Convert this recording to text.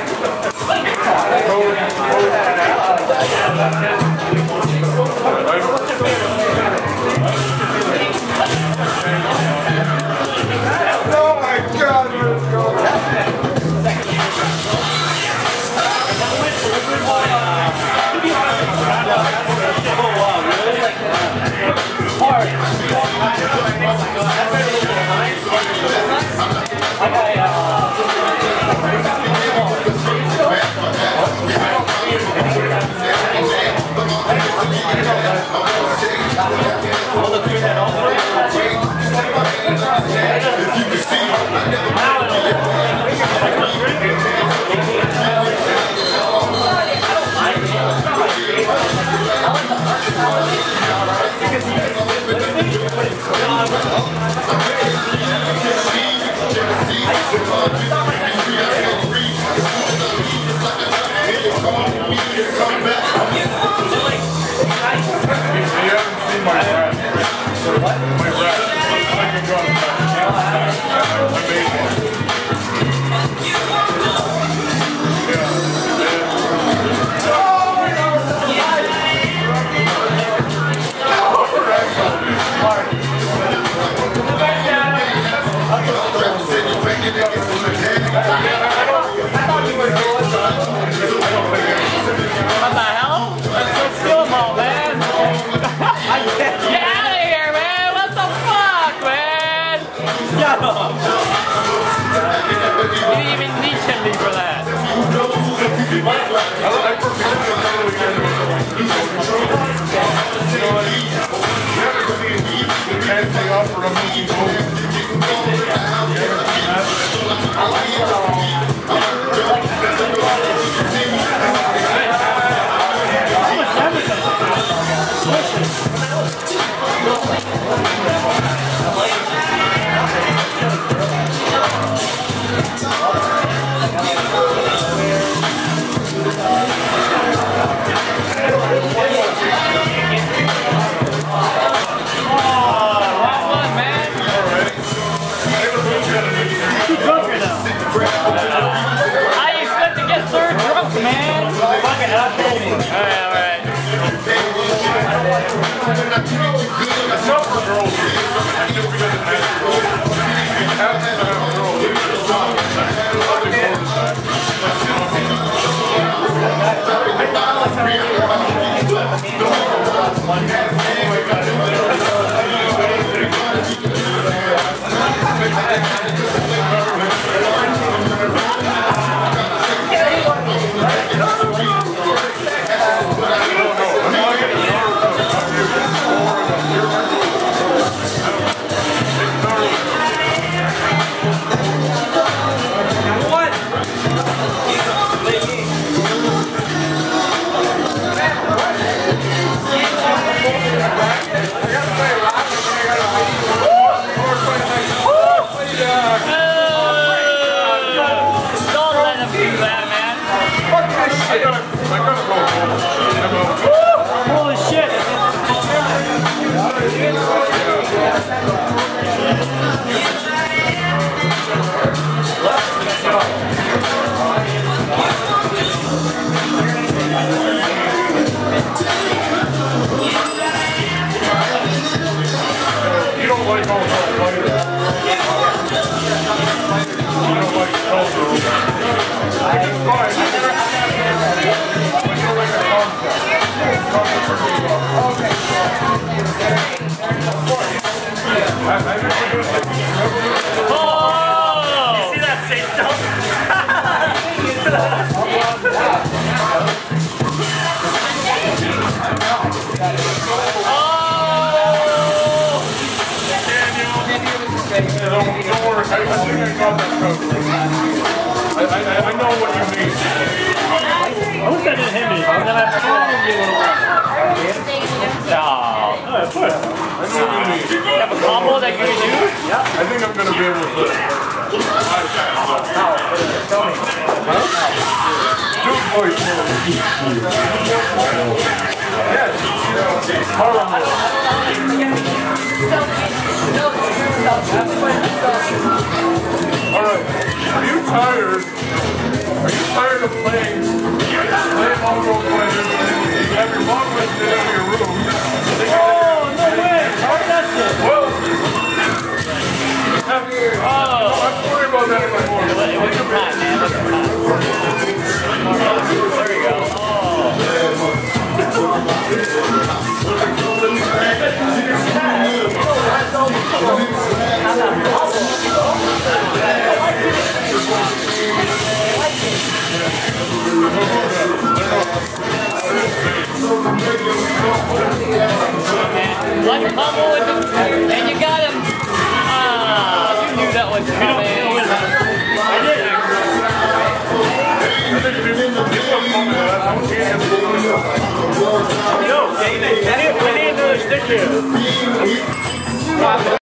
I know what you mean. I wish I didn't hit me. I'm gonna have to no. I know what you mean. You have a combo that you can use? Yeah. I think I'm gonna be able to. Alright. Are you tired? Are you tired to play Mongo players, you have your mom listed in your room. Oh, no way! How is that shit? Well, I'm not worried about that anymore. It was a pot, man. It was a pot. There we go. Like a combo with him, and you got him. Ah, you knew that was coming. I did. I think you Yo, David, I need another stick here.